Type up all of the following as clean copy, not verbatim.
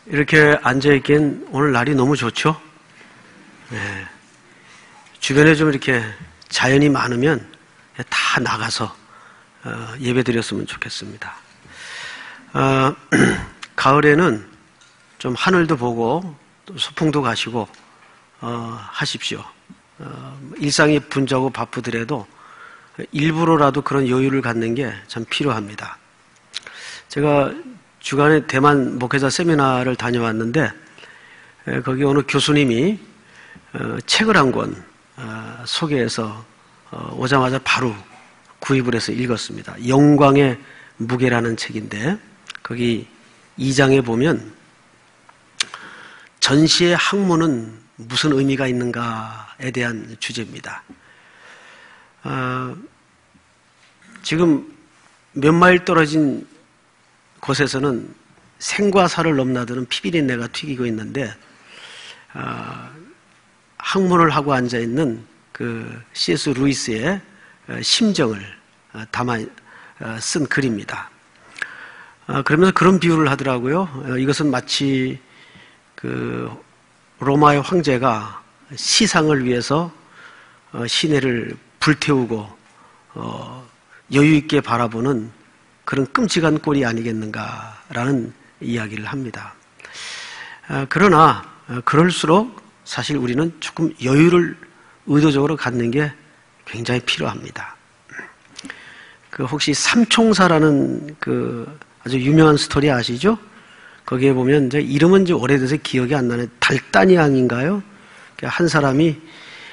이렇게 앉아있기엔 오늘 날이 너무 좋죠? 네. 주변에 좀 이렇게 자연이 많으면 다 나가서 예배 드렸으면 좋겠습니다. 가을에는 좀 하늘도 보고 또 소풍도 가시고 하십시오. 일상이 분주하고 바쁘더라도 일부러라도 그런 여유를 갖는 게 참 필요합니다. 제가 주간에 대만 목회자 세미나를 다녀왔는데 거기 어느 교수님이 책을 한 권 소개해서 오자마자 바로 구입을 해서 읽었습니다. 영광의 무게라는 책인데 거기 2장에 보면 전시의 학문은 무슨 의미가 있는가에 대한 주제입니다. 지금 몇 마일 떨어진 곳에서는 생과 사를 넘나드는 피비린내가 튀기고 있는데 학문을 하고 앉아있는 그 C.S. 루이스의 심정을 담아 쓴 글입니다. 그러면서 그런 비유를 하더라고요. 이것은 마치 그 로마의 황제가 시상을 위해서 시내를 불태우고 여유 있게 바라보는 그런 끔찍한 꼴이 아니겠는가라는 이야기를 합니다. 그러나 그럴수록 사실 우리는 조금 여유를 의도적으로 갖는 게 굉장히 필요합니다. 그 혹시 삼총사라는 그 아주 유명한 스토리 아시죠? 거기에 보면 이제 이름은 이제 오래돼서 기억이 안 나네. 달다니앙인가요? 한 사람이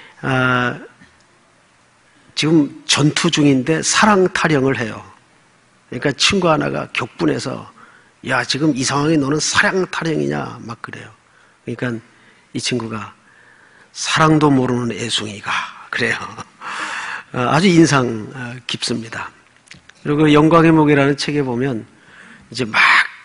지금 전투 중인데 사랑 타령을 해요. 그러니까 친구 하나가 격분해서 야 지금 이 상황에 너는 사랑 타령이냐 막 그래요. 그러니까 이 친구가 사랑도 모르는 애송이가 그래요. 아주 인상 깊습니다. 그리고 그 영광의 목이라는 책에 보면 이제 막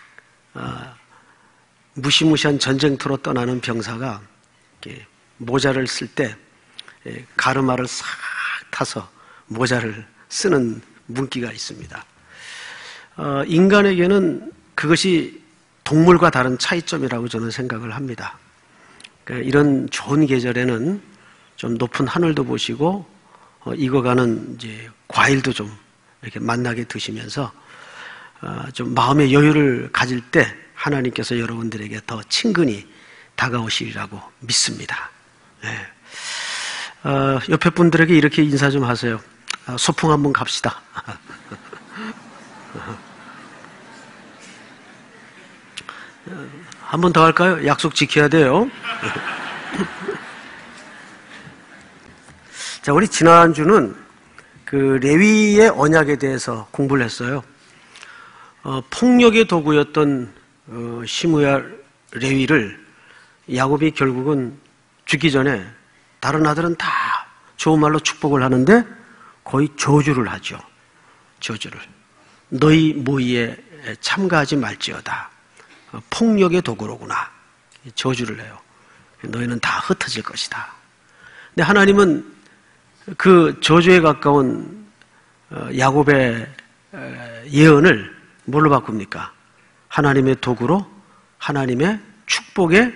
무시무시한 전쟁터로 떠나는 병사가 이렇게 모자를 쓸 때 가르마를 싹 타서 모자를 쓰는 문기가 있습니다. 인간에게는 그것이 동물과 다른 차이점이라고 저는 생각을 합니다. 그러니까 이런 좋은 계절에는 좀 높은 하늘도 보시고 익어가는 이제 과일도 좀 이렇게 맛나게 드시면서 좀 마음의 여유를 가질 때 하나님께서 여러분들에게 더 친근히 다가오시리라고 믿습니다. 네. 옆에 분들에게 이렇게 인사 좀 하세요. 소풍 한번 갑시다. 한 번 더 할까요? 약속 지켜야 돼요. 자, 우리 지난주는 그 레위의 언약에 대해서 공부를 했어요. 폭력의 도구였던 시므야 레위를 야곱이 결국은 죽기 전에 다른 아들은 다 좋은 말로 축복을 하는데 거의 저주를 하죠. 저주를. 너희 모의에 참가하지 말지어다. 폭력의 도구로구나. 저주를 해요. 너희는 다 흩어질 것이다. 근데 하나님은 그 저주에 가까운 야곱의 예언을 뭘로 바꿉니까? 하나님의 도구로 하나님의 축복의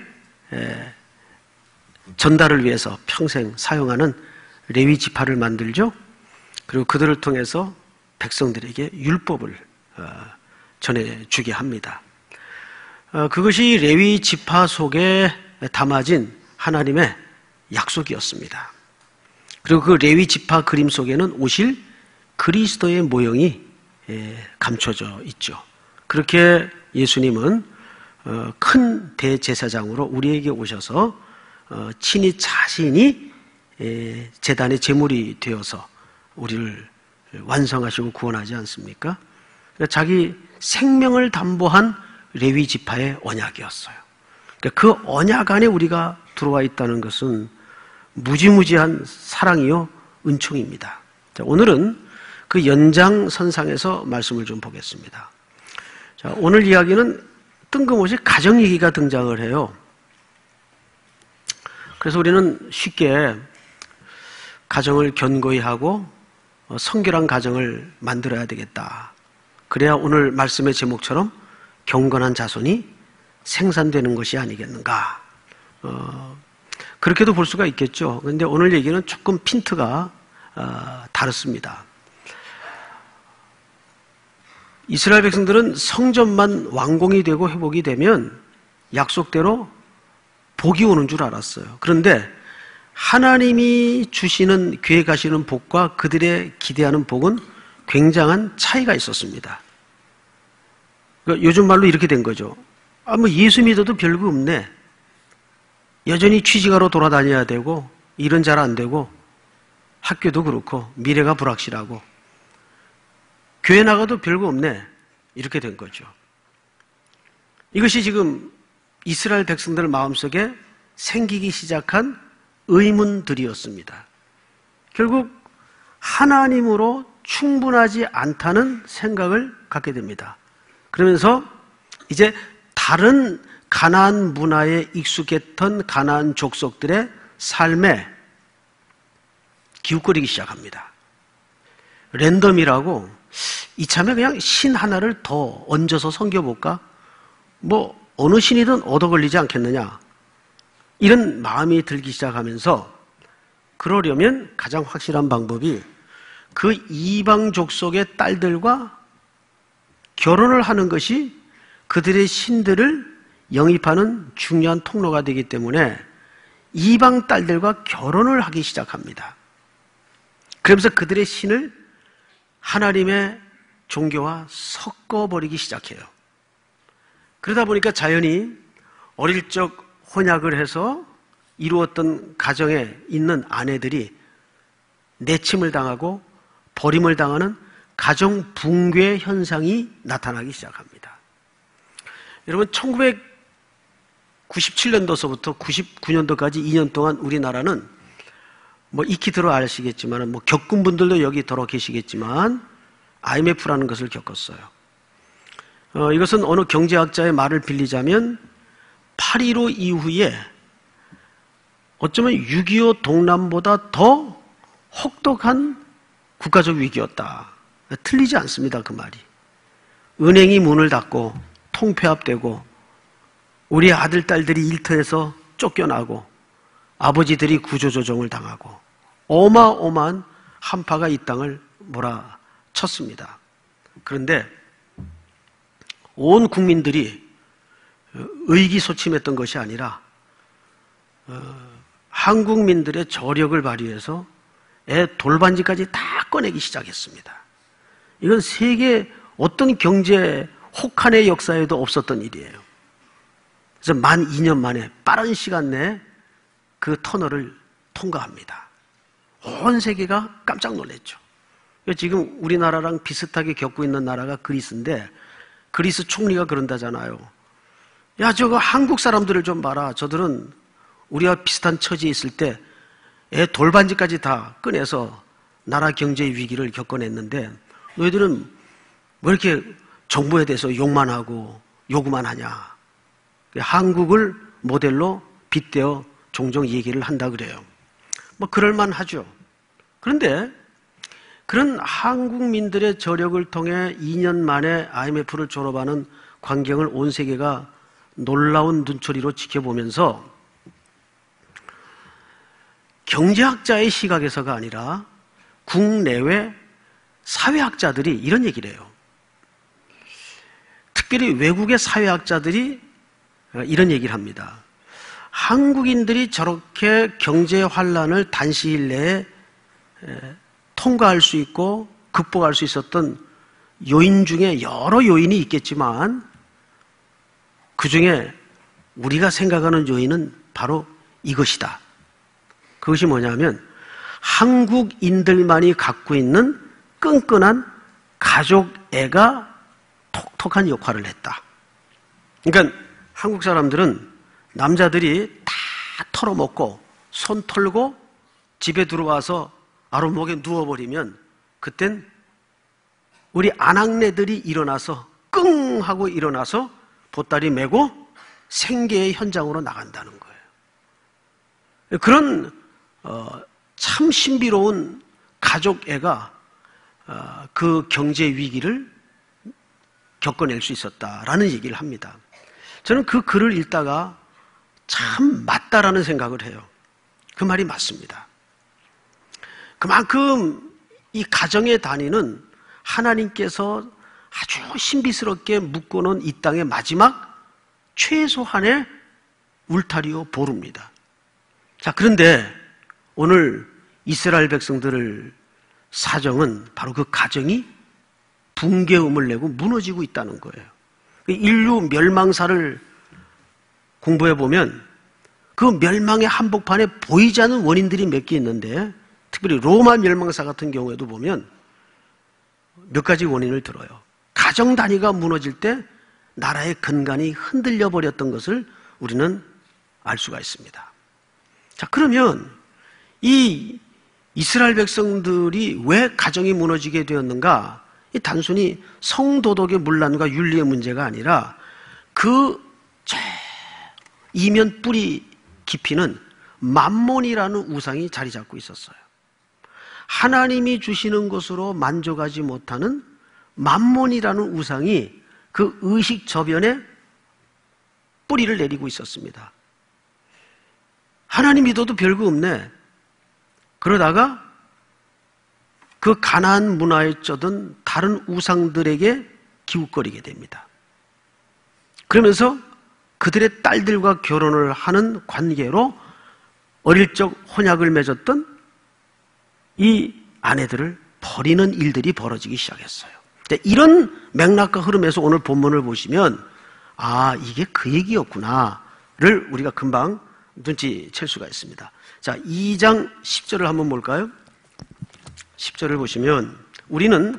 전달을 위해서 평생 사용하는 레위 지파를 만들죠. 그리고 그들을 통해서 백성들에게 율법을 전해주게 합니다. 그것이 레위 지파 속에 담아진 하나님의 약속이었습니다. 그리고 그 레위 지파 그림 속에는 오실 그리스도의 모형이 감춰져 있죠. 그렇게 예수님은 큰 대제사장으로 우리에게 오셔서 친히 자신이 제단의 제물이 되어서 우리를 완성하시고 구원하지 않습니까? 그러니까 자기 생명을 담보한 레위 지파의 언약이었어요. 그러니까 그 언약 안에 우리가 들어와 있다는 것은 무지무지한 사랑이요 은총입니다. 자, 오늘은 그 연장선상에서 말씀을 좀 보겠습니다. 자, 오늘 이야기는 뜬금없이 가정 얘기가 등장을 해요. 그래서 우리는 쉽게 가정을 견고히 하고 성결한 가정을 만들어야 되겠다. 그래야 오늘 말씀의 제목처럼 경건한 자손이 생산되는 것이 아니겠는가. 그렇게도 볼 수가 있겠죠. 그런데 오늘 얘기는 조금 핀트가 다릅니다. 이스라엘 백성들은 성전만 완공이 되고 회복이 되면 약속대로 복이 오는 줄 알았어요. 그런데 하나님이 주시는 계획하시는 복과 그들의 기대하는 복은 굉장한 차이가 있었습니다. 그러니까 요즘 말로 이렇게 된 거죠. 뭐 예수 믿어도 별거 없네. 여전히 취직하러 돌아다녀야 되고 일은 잘 안 되고 학교도 그렇고 미래가 불확실하고 교회 나가도 별거 없네. 이렇게 된 거죠. 이것이 지금 이스라엘 백성들 마음속에 생기기 시작한 의문들이었습니다. 결국 하나님으로 충분하지 않다는 생각을 갖게 됩니다. 그러면서 이제 다른 가나안 문화에 익숙했던 가나안 족속들의 삶에 기웃거리기 시작합니다. 랜덤이라고 이참에 그냥 신 하나를 더 얹어서 섬겨볼까? 뭐 어느 신이든 얻어 걸리지 않겠느냐? 이런 마음이 들기 시작하면서 그러려면 가장 확실한 방법이 그 이방 족속의 딸들과 결혼을 하는 것이 그들의 신들을 영입하는 중요한 통로가 되기 때문에 이방 딸들과 결혼을 하기 시작합니다. 그러면서 그들의 신을 하나님의 종교와 섞어버리기 시작해요. 그러다 보니까 자연히 어릴 적 혼약을 해서 이루었던 가정에 있는 아내들이 내침을 당하고 버림을 당하는 가정 붕괴 현상이 나타나기 시작합니다. 여러분 1997년도서부터 99년도까지 2년 동안 우리나라는 뭐 익히 들어 아시겠지만 뭐 겪은 분들도 여기 들어 계시겠지만 IMF라는 것을 겪었어요. 이것은 어느 경제학자의 말을 빌리자면 8.15 이후에 어쩌면 6.25 동남보다 더 혹독한 국가적 위기였다. 틀리지 않습니다. 그 말이. 은행이 문을 닫고 통폐합되고 우리 아들, 딸들이 일터에서 쫓겨나고 아버지들이 구조조정을 당하고 어마어마한 한파가 이 땅을 몰아쳤습니다. 그런데 온 국민들이 의기소침했던 것이 아니라 한국민들의 저력을 발휘해서 돌반지까지 다 꺼내기 시작했습니다. 이건 세계 어떤 경제 혹한의 역사에도 없었던 일이에요. 그래서 만 2년 만에 빠른 시간 내에 그 터널을 통과합니다. 온 세계가 깜짝 놀랐죠. 지금 우리나라랑 비슷하게 겪고 있는 나라가 그리스인데 그리스 총리가 그런다잖아요. 야, 저거 한국 사람들을 좀 봐라. 저들은 우리와 비슷한 처지에 있을 때 돌반지까지 다 꺼내서 나라 경제 위기를 겪어냈는데 너희들은 왜 이렇게 정부에 대해서 욕만 하고 요구만 하냐. 한국을 모델로 빗대어 종종 얘기를 한다 그래요. 뭐 그럴만 하죠. 그런데 그런 한국민들의 저력을 통해 2년 만에 IMF를 졸업하는 광경을 온 세계가 놀라운 눈초리로 지켜보면서 경제학자의 시각에서가 아니라 국내외 사회학자들이 이런 얘기를 해요. 특별히 외국의 사회학자들이 이런 얘기를 합니다. 한국인들이 저렇게 경제 환란을 단시일 내에 통과할 수 있고 극복할 수 있었던 요인 중에 여러 요인이 있겠지만 그 중에 우리가 생각하는 요인은 바로 이것이다. 그것이 뭐냐면 한국인들만이 갖고 있는 끈끈한 가족애가 톡톡한 역할을 했다. 그러니까 한국 사람들은 남자들이 다 털어먹고 손 털고 집에 들어와서 아랫목에 누워버리면 그땐 우리 아낙네들이 일어나서 끙 하고 일어나서 보따리 메고 생계의 현장으로 나간다는 거예요. 그런 참 신비로운 가족애가 그 경제 위기를 겪어낼 수 있었다라는 얘기를 합니다. 저는 그 글을 읽다가 참 맞다라는 생각을 해요. 그 말이 맞습니다. 그만큼 이 가정의 단위는 하나님께서 아주 신비스럽게 묶어놓은 이 땅의 마지막 최소한의 울타리요 보루입니다. 자, 그런데 오늘 이스라엘 백성들을 사정은 바로 그 가정이 붕괴음을 내고 무너지고 있다는 거예요. 인류 멸망사를 공부해 보면 그 멸망의 한복판에 보이지 않는 원인들이 몇 개 있는데, 특별히 로마 멸망사 같은 경우에도 보면 몇 가지 원인을 들어요. 가정 단위가 무너질 때 나라의 근간이 흔들려 버렸던 것을 우리는 알 수가 있습니다. 자, 그러면 이 이스라엘 백성들이 왜 가정이 무너지게 되었는가? 이 단순히 성도덕의 문란과 윤리의 문제가 아니라 그 이면 뿌리 깊이는 만몬이라는 우상이 자리 잡고 있었어요. 하나님이 주시는 것으로 만족하지 못하는 만몬이라는 우상이 그 의식 저변에 뿌리를 내리고 있었습니다. 하나님 믿어도 별거 없네. 그러다가 그 가나안 문화에 쩌든 다른 우상들에게 기웃거리게 됩니다. 그러면서 그들의 딸들과 결혼을 하는 관계로 어릴 적 혼약을 맺었던 이 아내들을 버리는 일들이 벌어지기 시작했어요. 이런 맥락과 흐름에서 오늘 본문을 보시면 아, 이게 그 얘기였구나를 우리가 금방 눈치챌 수가 있습니다. 자, 2장 10절을 한번 볼까요? 10절을 보시면 우리는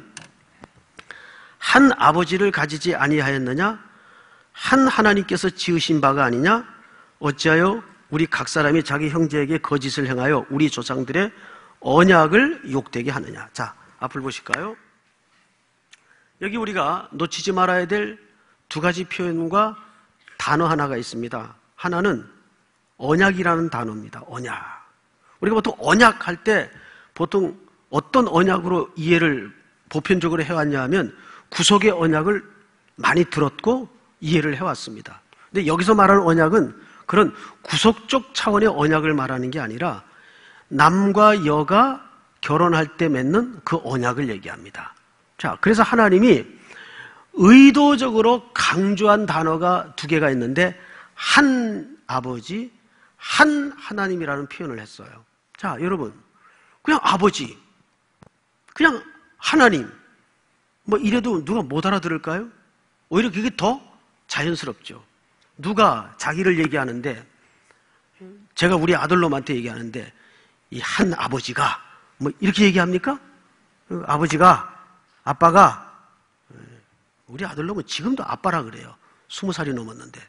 한 아버지를 가지지 아니하였느냐? 한 하나님께서 지으신 바가 아니냐? 어찌하여 우리 각 사람이 자기 형제에게 거짓을 행하여 우리 조상들의 언약을 욕되게 하느냐? 자, 앞을 보실까요? 여기 우리가 놓치지 말아야 될 두 가지 표현과 단어 하나가 있습니다. 하나는 언약이라는 단어입니다. 언약. 우리가 보통 언약할 때 보통 어떤 언약으로 이해를 보편적으로 해왔냐 하면 구속의 언약을 많이 들었고 이해를 해왔습니다. 근데 여기서 말하는 언약은 그런 구속적 차원의 언약을 말하는 게 아니라 남과 여가 결혼할 때 맺는 그 언약을 얘기합니다. 자, 그래서 하나님이 의도적으로 강조한 단어가 두 개가 있는데 한 아버지, 한 하나님이라는 표현을 했어요. 자, 여러분, 그냥 아버지, 그냥 하나님, 뭐 이래도 누가 못 알아들을까요? 오히려 그게 더 자연스럽죠. 누가 자기를 얘기하는데, 제가 우리 아들놈한테 얘기하는데 이 한 아버지가 뭐 이렇게 얘기합니까? 아버지가, 아빠가, 우리 아들놈은 지금도 아빠라 그래요. 20살이 넘었는데.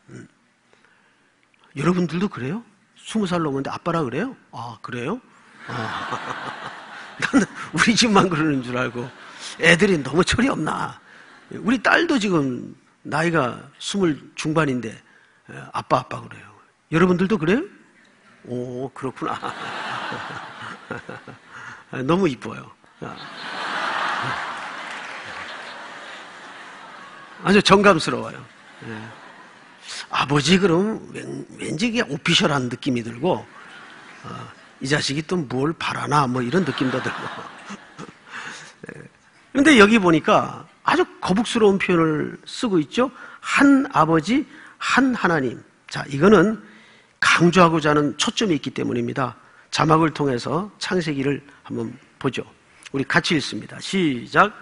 여러분들도 그래요? 20살 넘었는데 아빠라 그래요? 아, 그래요? 나는 우리 집만 그러는 줄 알고. 애들이 너무 철이 없나. 우리 딸도 지금 나이가 20 중반인데 아빠 그래요. 여러분들도 그래요? 오, 그렇구나. 너무 이뻐요. 아주 정감스러워요. 아버지 그럼 왠지 이게 오피셜한 느낌이 들고 이 자식이 또 뭘 바라나 뭐 이런 느낌도 들고. 그런데 여기 보니까 아주 거북스러운 표현을 쓰고 있죠. 한 아버지, 한 하나님. 자, 이거는 강조하고자 하는 초점이 있기 때문입니다. 자막을 통해서 창세기를 한번 보죠. 우리 같이 읽습니다. 시작.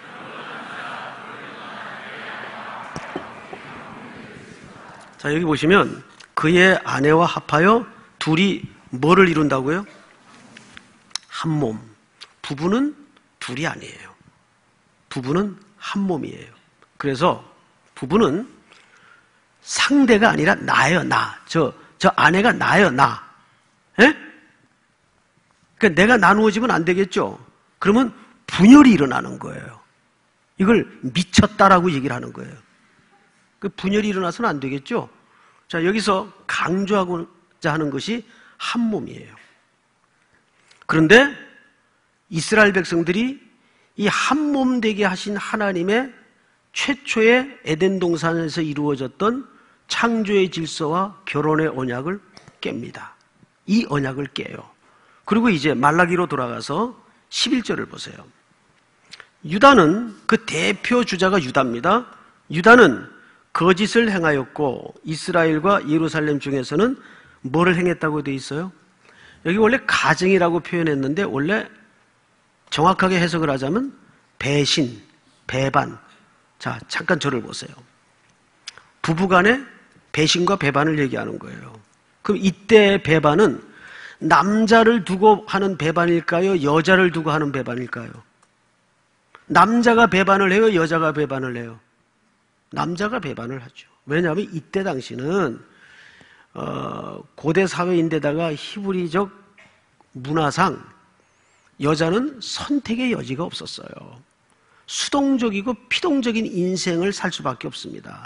자, 여기 보시면 그의 아내와 합하여 둘이 뭐를 이룬다고요? 한 몸. 부부는 둘이 아니에요. 부부는 한 몸이에요. 그래서 부부는 상대가 아니라 나예요, 나. 저 아내가 나예요, 나. 예? 그러니까 내가 나누어지면 안 되겠죠? 그러면 분열이 일어나는 거예요. 이걸 미쳤다라고 얘기를 하는 거예요. 그 분열이 일어나서는 안 되겠죠? 자, 여기서 강조하고자 하는 것이 한 몸이에요. 그런데 이스라엘 백성들이 이 한 몸 되게 하신 하나님의 최초의 에덴 동산에서 이루어졌던 창조의 질서와 결혼의 언약을 깹니다. 이 언약을 깨요. 그리고 이제 말라기로 돌아가서 11절을 보세요. 유다는, 그 대표 주자가 유다입니다. 유다는 거짓을 행하였고 이스라엘과 예루살렘 중에서는 뭐를 행했다고 되어 있어요? 여기 원래 가증이라고 표현했는데 원래 정확하게 해석을 하자면 배신, 배반. 자, 잠깐 저를 보세요. 부부간에 배신과 배반을 얘기하는 거예요. 그럼 이때 배반은 남자를 두고 하는 배반일까요? 여자를 두고 하는 배반일까요? 남자가 배반을 해요? 여자가 배반을 해요? 남자가 배반을 하죠. 왜냐하면 이때 당시는 고대 사회인데다가 히브리적 문화상 여자는 선택의 여지가 없었어요. 수동적이고 피동적인 인생을 살 수밖에 없습니다.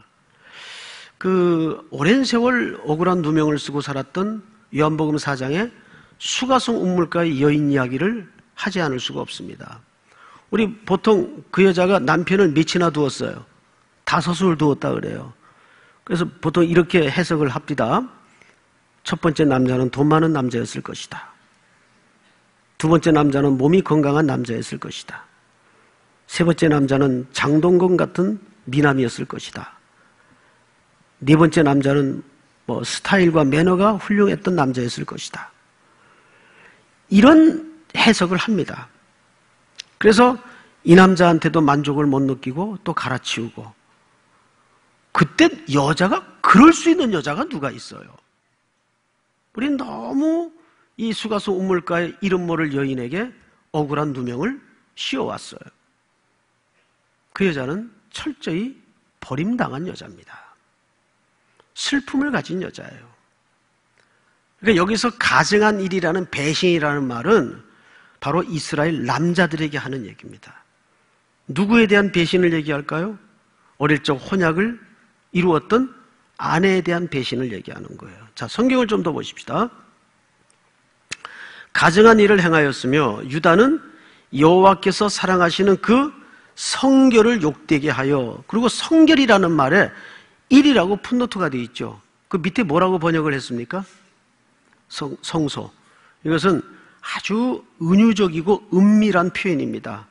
그 오랜 세월 억울한 누명을 쓰고 살았던 요한복음 4장에 수가성 운물가의 여인 이야기를 하지 않을 수가 없습니다. 우리 보통 그 여자가 남편을 몇이나 두었어요? 5을 두었다 그래요. 그래서 보통 이렇게 해석을 합니다. 첫 번째 남자는 돈 많은 남자였을 것이다. 두 번째 남자는 몸이 건강한 남자였을 것이다. 세 번째 남자는 장동건 같은 미남이었을 것이다. 네 번째 남자는 스타일과 매너가 훌륭했던 남자였을 것이다. 이런 해석을 합니다. 그래서 이 남자한테도 만족을 못 느끼고 또 갈아치우고, 그때 여자가 그럴 수 있는 여자가 누가 있어요? 우린 너무 이 수가성 운물가의 이름 모를 여인에게 억울한 누명을 씌워왔어요. 그 여자는 철저히 버림당한 여자입니다. 슬픔을 가진 여자예요. 그러니까 여기서 가증한 일이라는 배신이라는 말은 바로 이스라엘 남자들에게 하는 얘기입니다. 누구에 대한 배신을 얘기할까요? 어릴 적 혼약을 이루었던 아내에 대한 배신을 얘기하는 거예요. 자, 성경을 좀 더 보십시다. 가증한 일을 행하였으며 유다는 여호와께서 사랑하시는 그 성결을 욕되게 하여, 그리고 성결이라는 말에 일이라고 풋노트가 되어 있죠. 그 밑에 뭐라고 번역을 했습니까? 성소. 이것은 아주 은유적이고 은밀한 표현입니다.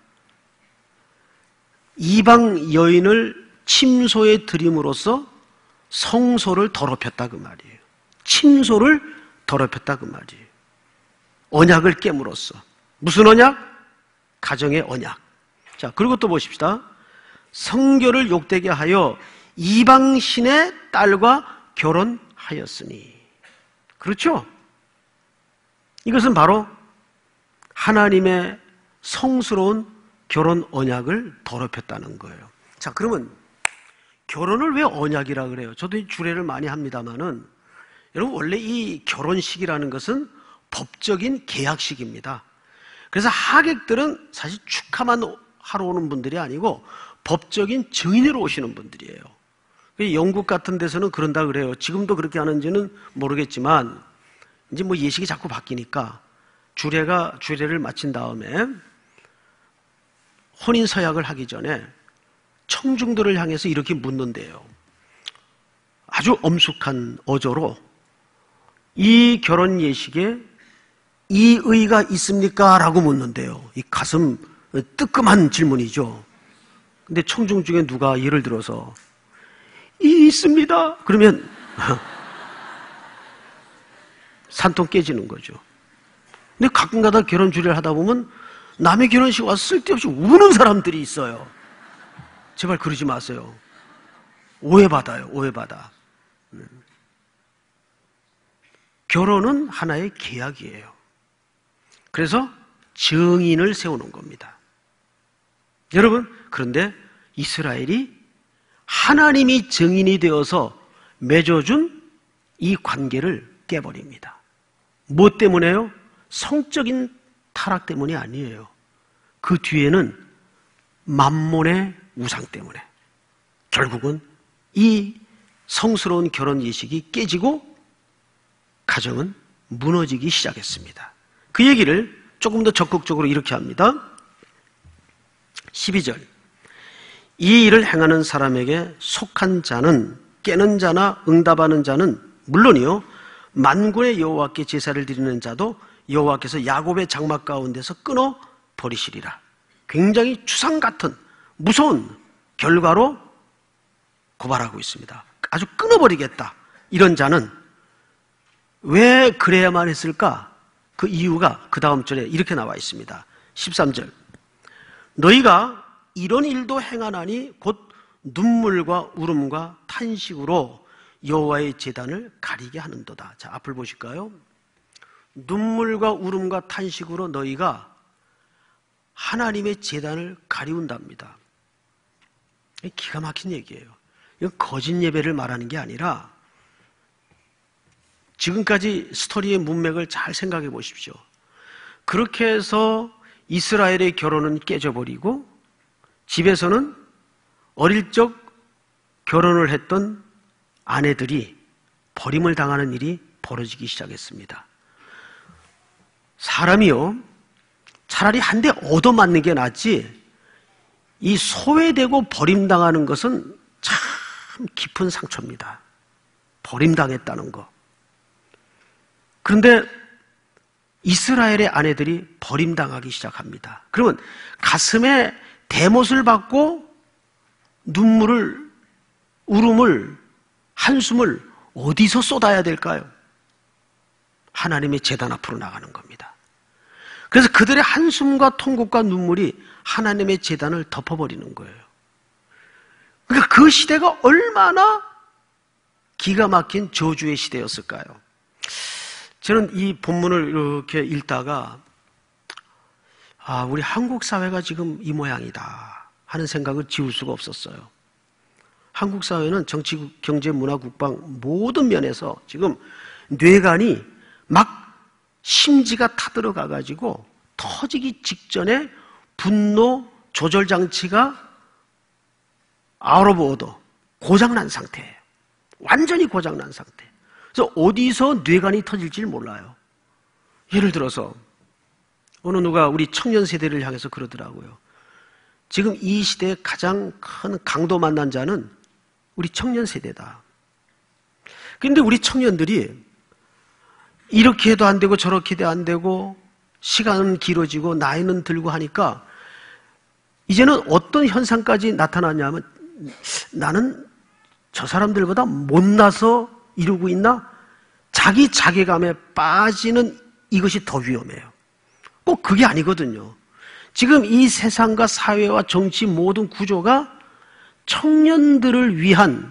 이방 여인을 침소에 들임으로써 성소를 더럽혔다 그 말이에요. 침소를 더럽혔다 그 말이에요. 언약을 깨물었어. 무슨 언약? 가정의 언약. 자, 그리고 또 보십시다. 성결을 욕되게 하여 이방신의 딸과 결혼하였으니. 그렇죠? 이것은 바로 하나님의 성스러운 결혼 언약을 더럽혔다는 거예요. 자, 그러면 결혼을 왜 언약이라 그래요? 저도 주례를 많이 합니다만은, 여러분 원래 이 결혼식이라는 것은 법적인 계약식입니다. 그래서 하객들은 사실 축하만 하러 오는 분들이 아니고 법적인 증인으로 오시는 분들이에요. 영국 같은 데서는 그런다 그래요. 지금도 그렇게 하는지는 모르겠지만 이제 예식이 자꾸 바뀌니까 주례를 마친 다음에 혼인 서약을 하기 전에 청중들을 향해서 이렇게 묻는데요. 아주 엄숙한 어조로 이 결혼 예식에 이의가 있습니까? 라고 묻는데요. 이 가슴 뜨끔한 질문이죠. 근데 청중 중에 누가 예를 들어서 있습니다. 그러면 산통 깨지는 거죠. 근데 가끔가다 결혼 주례를 하다 보면 남의 결혼식 와서 쓸데없이 우는 사람들이 있어요. 제발 그러지 마세요. 오해받아요. 오해받아. 결혼은 하나의 계약이에요. 그래서 증인을 세우는 겁니다. 여러분, 그런데 이스라엘이 하나님이 증인이 되어서 맺어준 이 관계를 깨버립니다. 뭐 때문에요? 성적인 타락 때문이 아니에요. 그 뒤에는 만몬의 우상 때문에 결국은 이 성스러운 결혼 예식이 깨지고 가정은 무너지기 시작했습니다. 그 얘기를 조금 더 적극적으로 이렇게 합니다. 12절. 이 일을 행하는 사람에게 속한 자는 깨는 자나 응답하는 자는 물론이요 만군의 여호와께 제사를 드리는 자도 여호와께서 야곱의 장막 가운데서 끊어 버리시리라. 굉장히 추상 같은 무서운 결과로 고발하고 있습니다. 아주 끊어버리겠다. 이런 자는 왜 그래야만 했을까? 그 이유가 그 다음 절에 이렇게 나와 있습니다. 13절. 너희가 이런 일도 행하나니 곧 눈물과 울음과 탄식으로 여호와의 제단을 가리게 하는도다. 자, 앞을 보실까요? 눈물과 울음과 탄식으로 너희가 하나님의 제단을 가리운답니다. 기가 막힌 얘기예요. 이건 거짓 예배를 말하는 게 아니라 지금까지 스토리의 문맥을 잘 생각해 보십시오. 그렇게 해서 이스라엘의 결혼은 깨져버리고 집에서는 어릴 적 결혼을 했던 아내들이 버림을 당하는 일이 벌어지기 시작했습니다. 사람이요, 차라리 한 대 얻어맞는 게 낫지 이 소외되고 버림당하는 것은 참 깊은 상처입니다. 버림당했다는 거. 그런데 이스라엘의 아내들이 버림당하기 시작합니다. 그러면 가슴에 대못을 받고 눈물을, 울음을, 한숨을 어디서 쏟아야 될까요? 하나님의 제단 앞으로 나가는 겁니다. 그래서 그들의 한숨과 통곡과 눈물이 하나님의 제단을 덮어버리는 거예요. 그러니까 그 시대가 얼마나 기가 막힌 저주의 시대였을까요? 저는 이 본문을 이렇게 읽다가 우리 한국 사회가 지금 이 모양이다 하는 생각을 지울 수가 없었어요. 한국 사회는 정치, 경제, 문화, 국방 모든 면에서 지금 뇌관이 막 심지가 타들어가가지고 터지기 직전에 분노 조절 장치가 아웃 오브 오더, 고장난 상태예요. 완전히 고장난 상태. 그래서 어디서 뇌관이 터질지 몰라요. 예를 들어서 어느 누가 우리 청년 세대를 향해서 그러더라고요. 지금 이 시대에 가장 큰 강도 만난 자는 우리 청년 세대다. 그런데 우리 청년들이 이렇게 해도 안 되고 저렇게 해도 안 되고 시간은 길어지고 나이는 들고 하니까 이제는 어떤 현상까지 나타나냐면 나는 저 사람들보다 못나서 이러고 있나? 자기 자괴감에 빠지는 이것이 더 위험해요. 꼭 그게 아니거든요. 지금 이 세상과 사회와 정치 모든 구조가 청년들을 위한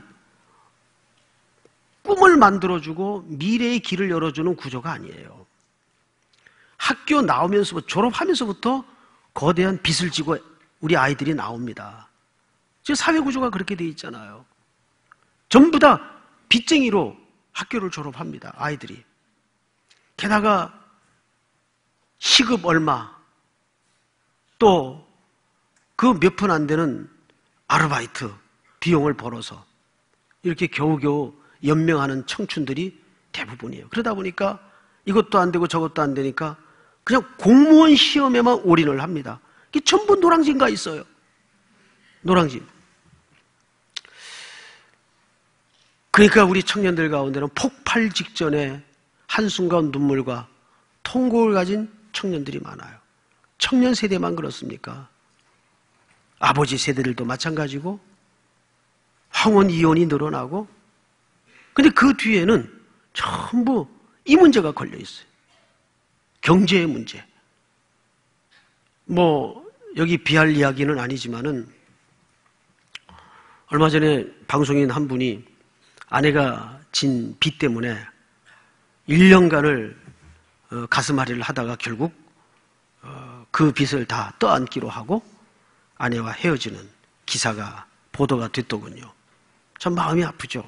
꿈을 만들어주고 미래의 길을 열어주는 구조가 아니에요. 학교 나오면서부터 졸업하면서부터 거대한 빚을 지고 우리 아이들이 나옵니다. 지금 사회 구조가 그렇게 돼 있잖아요. 전부 다 빚쟁이로 학교를 졸업합니다. 아이들이. 게다가 시급 얼마, 또 그 몇 푼 안 되는 아르바이트 비용을 벌어서 이렇게 겨우겨우 연명하는 청춘들이 대부분이에요. 그러다 보니까 이것도 안 되고 저것도 안 되니까 그냥 공무원 시험에만 올인을 합니다. 이게 전부 노량진 가 있어요. 노량진. 그러니까 우리 청년들 가운데는 폭발 직전에 한순간 눈물과 통곡을 가진 청년들이 많아요. 청년 세대만 그렇습니까? 아버지 세대들도 마찬가지고 황혼 이혼이 늘어나고 근데 그 뒤에는 전부 이 문제가 걸려 있어요. 경제의 문제. 여기 비할 이야기는 아니지만은 얼마 전에 방송인 한 분이 아내가 진 빚 때문에 1년간을 가슴앓이를 하다가 결국 그 빚을 다 떠안기로 하고 아내와 헤어지는 기사가 보도가 됐더군요. 참 마음이 아프죠.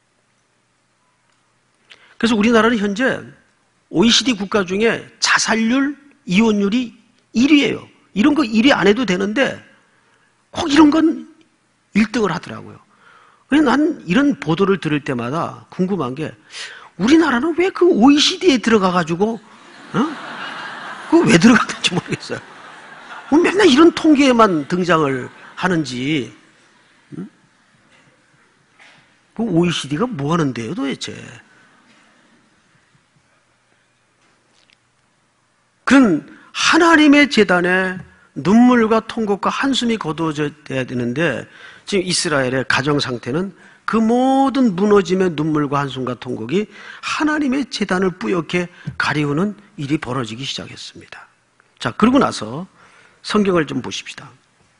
그래서 우리나라는 현재 OECD 국가 중에 자살률, 이혼율이 1위예요. 이런 거 1위 안 해도 되는데 꼭 이런 건 1등을 하더라고요. 난 이런 보도를 들을 때마다 궁금한 게 우리나라는 왜 그 OECD에 들어가가지고 그거 왜 들어갔는지 모르겠어요. 맨날 이런 통계에만 등장을 하는지. 그 OECD가 뭐 하는데요, 도대체? 그런 하나님의 재단에 눈물과 통곡과 한숨이 거두어져야 되는데 지금 이스라엘의 가정 상태는 그 모든 무너짐의 눈물과 한숨과 통곡이 하나님의 재단을 뿌옇게 가리우는 일이 벌어지기 시작했습니다. 자, 그러고 나서 성경을 좀 보십시다.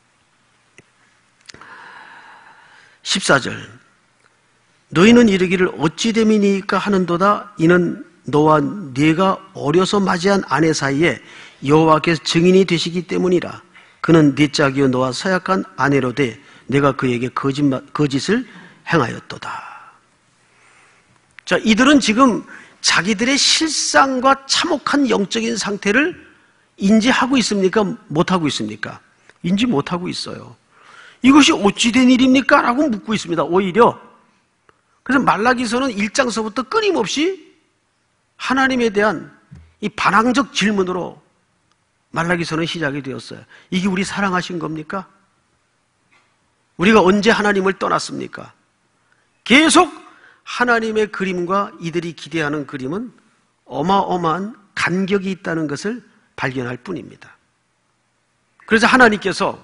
14절, 너희는 이르기를 어찌 됨이니까 하는도다. 이는 너와 네가 어려서 맞이한 아내 사이에 여호와께서 증인이 되시기 때문이라. 그는 네 짝이요 너와 서약한 아내로 돼 내가 그에게 거짓을 행하였도다. 자, 이들은 지금 자기들의 실상과 참혹한 영적인 상태를 인지하고 있습니까? 못하고 있습니까? 인지 못하고 있어요. 이것이 어찌 된 일입니까? 라고 묻고 있습니다. 오히려. 그래서 말라기서는 1장서부터 끊임없이 하나님에 대한 이 반항적 질문으로 말라기서는 시작이 되었어요. 이게 우리 사랑하신 겁니까? 우리가 언제 하나님을 떠났습니까? 계속 하나님의 그림과 이들이 기대하는 그림은 어마어마한 간격이 있다는 것을 발견할 뿐입니다. 그래서 하나님께서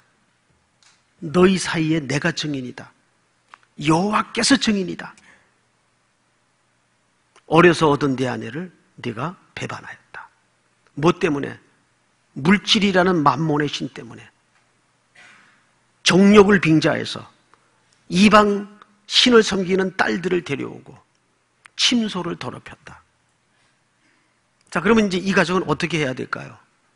너희 사이에 내가 증인이다. 여호와께서 증인이다. 어려서 얻은 네 아내를 네가 배반하였다. 뭐 때문에? 물질이라는 만몬의 신 때문에. 정욕을 빙자해서 이방 신을 섬기는 딸들을 데려오고 침소를 더럽혔다. 자, 그러면 이제 이 가정은 어떻게 해야 될까요?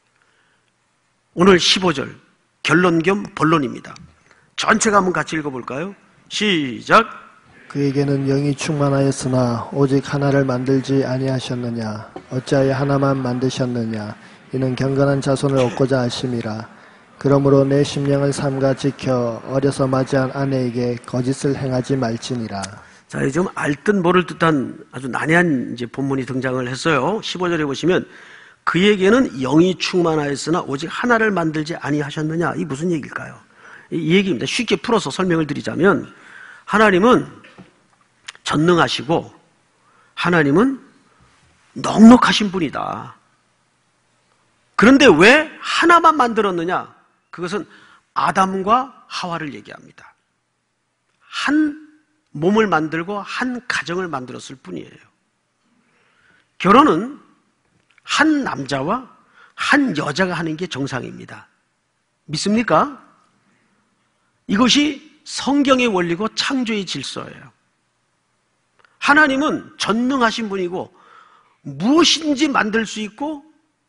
오늘 15절 결론 겸 본론입니다. 전체가 한번 같이 읽어볼까요? 시작. 그에게는 영이 충만하였으나 오직 하나를 만들지 아니하셨느냐? 어찌하여 하나만 만드셨느냐? 이는 경건한 자손을 얻고자 하심이라. 그러므로 내 심령을 삼가 지켜 어려서 맞이한 아내에게 거짓을 행하지 말지니라. 자, 좀 알듯 모를 듯한 아주 난해한 이제 본문이 등장을 했어요. 15절에 보시면 그에게는 영이 충만하였으나 오직 하나를 만들지 아니하셨느냐? 이 무슨 얘기일까요? 이 얘기입니다. 쉽게 풀어서 설명을 드리자면 하나님은 전능하시고 하나님은 넉넉하신 분이다. 그런데 왜 하나만 만들었느냐? 그것은 아담과 하와를 얘기합니다. 한 몸을 만들고 한 가정을 만들었을 뿐이에요. 결혼은 한 남자와 한 여자가 하는 게 정상입니다. 믿습니까? 이것이 성경의 원리고 창조의 질서예요. 하나님은 전능하신 분이고 무엇인지 만들 수 있고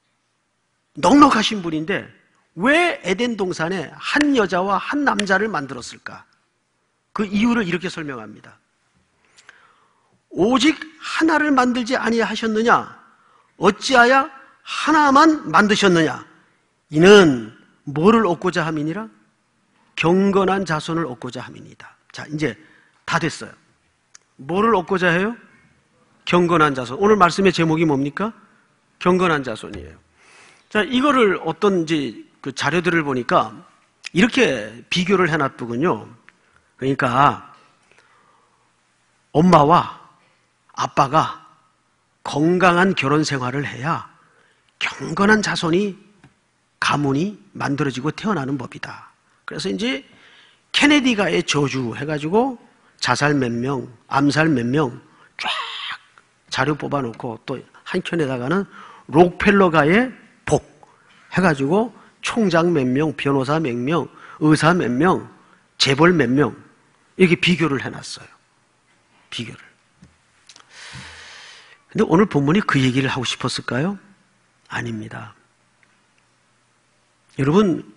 넉넉하신 분인데 왜 에덴 동산에 한 여자와 한 남자를 만들었을까? 그 이유를 이렇게 설명합니다. 오직 하나를 만들지 아니하셨느냐? 어찌하여 하나만 만드셨느냐? 이는 뭐를 얻고자 함이니라? 경건한 자손을 얻고자 함이니다. 자, 이제 다 됐어요. 뭐를 얻고자 해요? 경건한 자손. 오늘 말씀의 제목이 뭡니까? 경건한 자손이에요. 자, 이거를 어떤 이제 그 자료들을 보니까 이렇게 비교를 해놨더군요. 그러니까 엄마와 아빠가 건강한 결혼 생활을 해야 경건한 자손이 가문이 만들어지고 태어나는 법이다. 그래서 이제 케네디가의 저주 해가지고 자살 몇 명, 암살 몇 명 쫙 자료 뽑아놓고 또 한켠에다가는 록펠러가의 복 해가지고 총장 몇 명, 변호사 몇 명, 의사 몇 명, 재벌 몇 명 이렇게 비교를 해놨어요. 비교를. 근데 오늘 본문이 그 얘기를 하고 싶었을까요? 아닙니다. 여러분,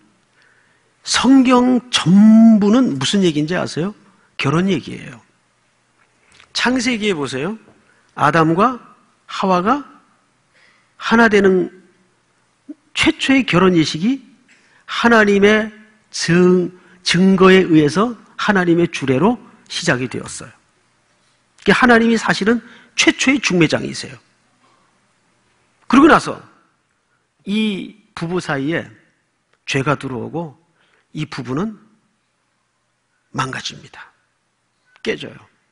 성경 전부는 무슨 얘기인지 아세요? 결혼 얘기예요. 창세기에 보세요. 아담과 하와가 하나 되는 최초의 결혼 예식이 하나님의 증거에 의해서 하나님의 주례로 시작이 되었어요. 하나님이 사실은 최초의 중매장이세요. 그러고 나서 이 부부 사이에 죄가 들어오고 이 부부는 망가집니다. 깨져요.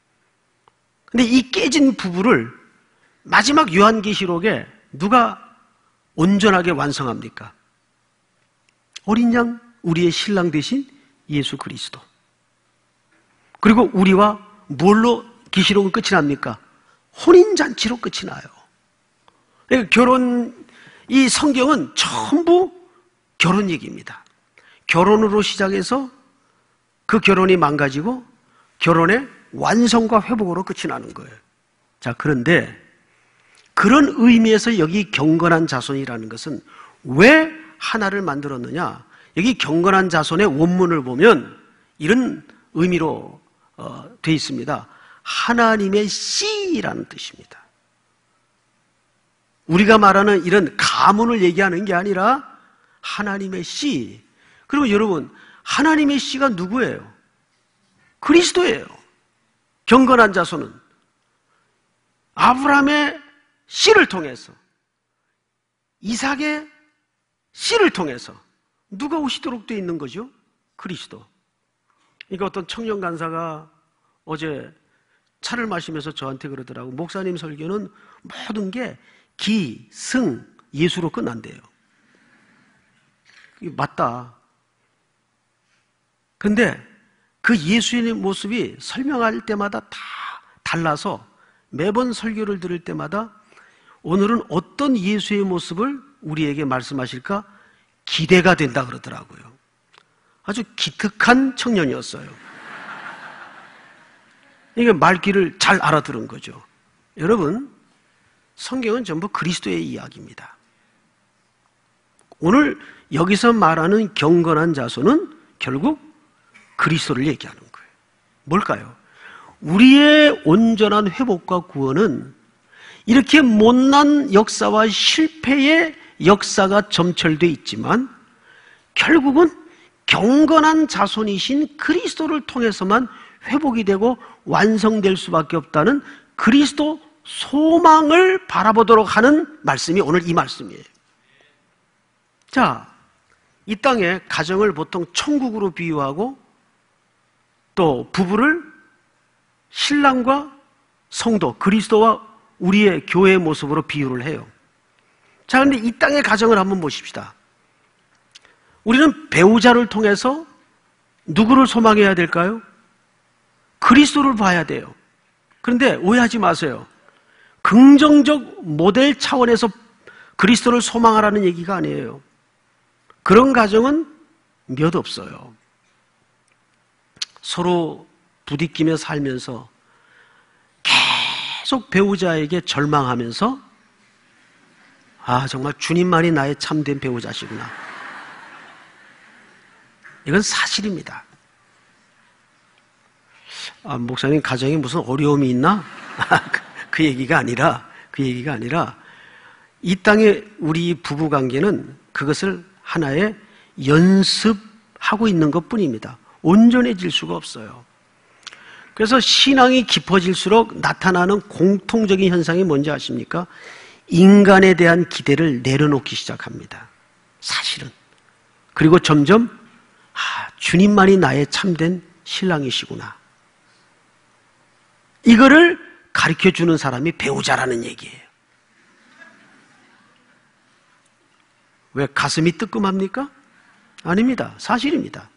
근데 이 깨진 부부를 마지막 요한계시록에 누가 온전하게 완성합니까? 어린 양, 우리의 신랑 되신 예수 그리스도. 그리고 우리와 뭘로 계시록은 끝이 납니까? 혼인잔치로 끝이 나요. 그러니까 이 성경은 전부 결혼 얘기입니다. 결혼으로 시작해서 그 결혼이 망가지고 결혼의 완성과 회복으로 끝이 나는 거예요. 자, 그런데 그런 의미에서 여기 경건한 자손이라는 것은 왜 하나를 만들었느냐? 여기 경건한 자손의 원문을 보면 이런 의미로 되어 있습니다. 하나님의 씨라는 뜻입니다. 우리가 말하는 이런 가문을 얘기하는 게 아니라 하나님의 씨. 그리고 여러분, 하나님의 씨가 누구예요? 그리스도예요. 경건한 자손은 아브라함의 씨를 통해서, 이삭의 씨를 통해서 누가 오시도록 되어 있는 거죠? 그리스도. 그러니까 어떤 청년 간사가 어제 차를 마시면서 저한테 그러더라고. 목사님 설교는 모든 게 기, 승, 예수로 끝난대요. 맞다. 근데 그 예수의 모습이 설명할 때마다 다 달라서 매번 설교를 들을 때마다 오늘은 어떤 예수의 모습을 우리에게 말씀하실까 기대가 된다 그러더라고요. 아주 기특한 청년이었어요. 이게 말귀를 잘 알아들은 거죠. 여러분, 성경은 전부 그리스도의 이야기입니다. 오늘 여기서 말하는 경건한 자손은 결국 그리스도를 얘기하는 거예요. 뭘까요? 우리의 온전한 회복과 구원은 이렇게 못난 역사와 실패의 역사가 점철되어 있지만 결국은 경건한 자손이신 그리스도를 통해서만 회복이 되고 완성될 수밖에 없다는 그리스도 소망을 바라보도록 하는 말씀이 오늘 이 말씀이에요. 자, 이 땅의 가정을 보통 천국으로 비유하고 또 부부를 신랑과 성도, 그리스도와 우리의 교회의 모습으로 비유를 해요. 자, 그런데 이 땅의 가정을 한번 보십시다. 우리는 배우자를 통해서 누구를 소망해야 될까요? 그리스도를 봐야 돼요. 그런데 오해하지 마세요. 긍정적 모델 차원에서 그리스도를 소망하라는 얘기가 아니에요. 그런 가정은 몇 없어요. 서로 부딪히며 살면서 계속 배우자에게 절망하면서 정말 주님만이 나의 참된 배우자시구나. 이건 사실입니다. 목사님 가정에 무슨 어려움이 있나? 그 얘기가 아니라 이 땅의 우리 부부관계는 그것을 하나의 연습하고 있는 것뿐입니다. 온전해질 수가 없어요. 그래서 신앙이 깊어질수록 나타나는 공통적인 현상이 뭔지 아십니까? 인간에 대한 기대를 내려놓기 시작합니다. 사실은. 그리고 점점 주님만이 나의 참된 신랑이시구나. 이거를 가르쳐주는 사람이 배우자라는 얘기예요. 왜 가슴이 뜨끔합니까? 아닙니다. 사실입니다.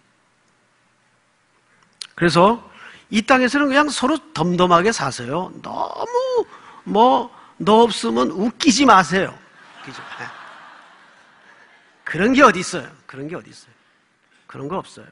그래서 이 땅에서는 그냥 서로 덤덤하게 사세요. 너무 너 없으면 웃기지 마세요. 그런 게 어디 있어요? 그런 거 없어요.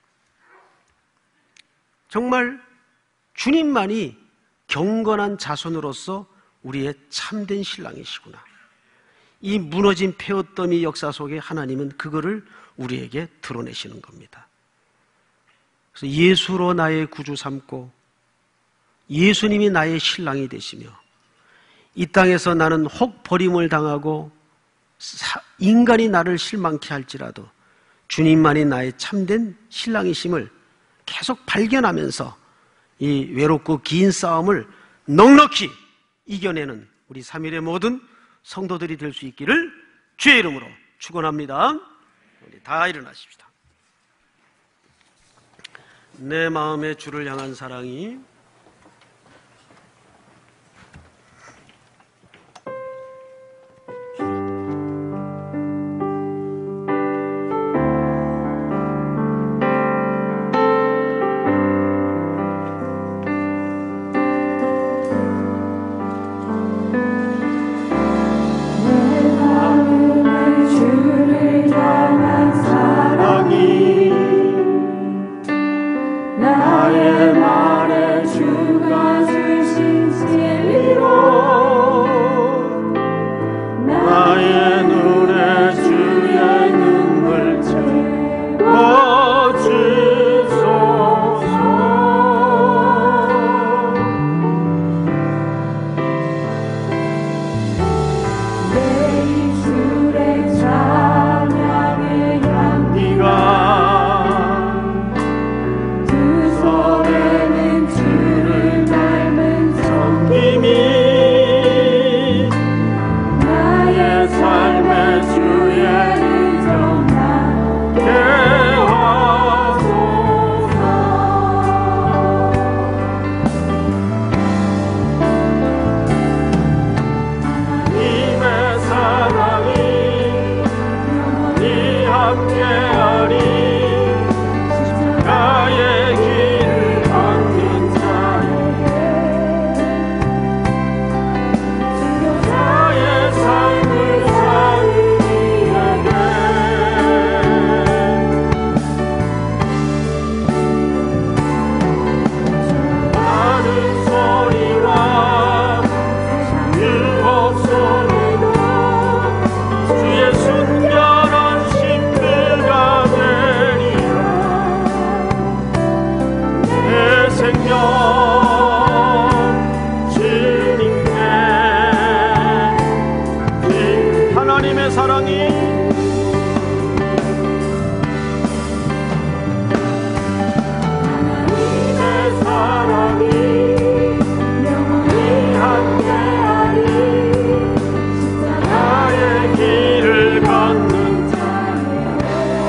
정말 주님만이 경건한 자손으로서 우리의 참된 신랑이시구나. 이 무너진 폐허더미 역사 속에 하나님은 그거를 우리에게 드러내시는 겁니다. 그래서 예수로 나의 구주 삼고 예수님이 나의 신랑이 되시며 이 땅에서 나는 혹 버림을 당하고 인간이 나를 실망케 할지라도 주님만이 나의 참된 신랑이심을 계속 발견하면서 이 외롭고 긴 싸움을 넉넉히 이겨내는 우리 3일의 모든 성도들이 될 수 있기를 주의 이름으로 축원합니다. 우리 다 일어나십시다. 내 마음의 주를 향한 사랑이 나의 눈에 주의 눈물을 채워주소서. 내 입술에 찬양의 향기가 두 손에는 주를 닮은 섬김이 나의 삶의 주의 인정 나게 하소서. 하나님의 사랑이 영원히 함께하리. 십자가의 길을 걷는 자에게 나의 삶을 사는 이에게 나는 소리와 유혹 속에도 주의 순결한 신들가 되리라. 내 생명 주님께 하나님의 사랑이 하나님의 사랑이 영원히 함께하리. 십자가의 길을 걷는 자에게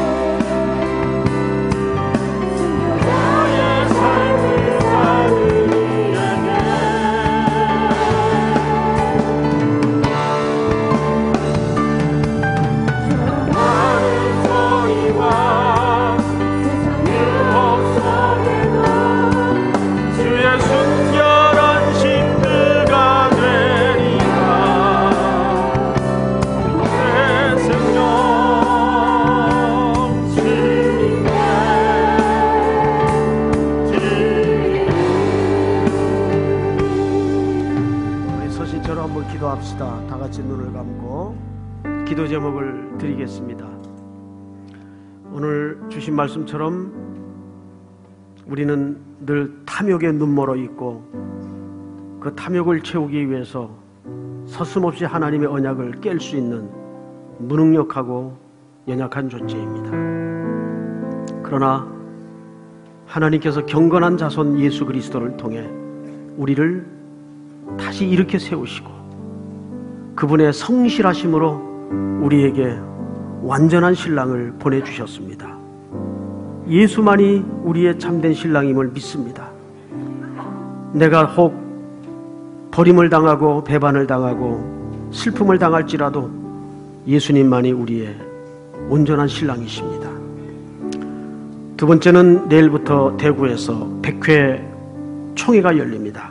나의 삶을 사는 이에게 많은 소리와 유혹 속에도 주의 순결한 신들가 되리라. 내 생명 주님께 드리리. 우리 서신처럼 한번 기도합시다. 다 같이 눈을 감고 기도 제목을 드리겠습니다. 오늘 주신 말씀처럼 우리는 늘 탐욕에 눈멀어 있고 그 탐욕을 채우기 위해서 서슴없이 하나님의 언약을 깰 수 있는 무능력하고 연약한 존재입니다. 그러나 하나님께서 경건한 자손 예수 그리스도를 통해 우리를 다시 일으켜 세우시고 그분의 성실하심으로 우리에게 완전한 신랑을 보내주셨습니다. 예수만이 우리의 참된 신랑임을 믿습니다. 내가 혹 버림을 당하고 배반을 당하고 슬픔을 당할지라도 예수님만이 우리의 온전한 신랑이십니다. 두 번째는 내일부터 대구에서 100회 총회가 열립니다.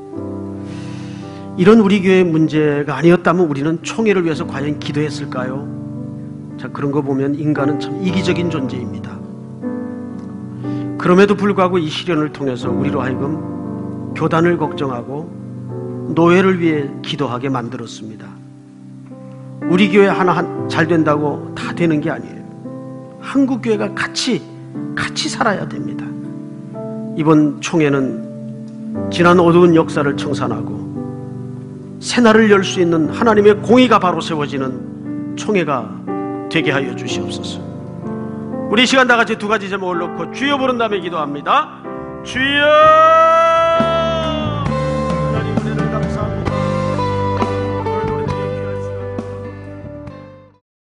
이런 우리 교회의 문제가 아니었다면 우리는 총회를 위해서 과연 기도했을까요? 자, 그런 거 보면 인간은 참 이기적인 존재입니다. 그럼에도 불구하고 이 시련을 통해서 우리로 하여금 교단을 걱정하고 노예를 위해 기도하게 만들었습니다. 우리 교회 하나 잘 된다고 다 되는 게 아니에요. 한국 교회가 같이 살아야 됩니다. 이번 총회는 지난 어두운 역사를 청산하고 새날을 열 수 있는 하나님의 공의가 바로 세워지는 총회가 되게 하여 주시옵소서. 우리 이 시간 다 같이 두 가지 제목을 놓고 주여 부른 다음에 기도합니다. 주여!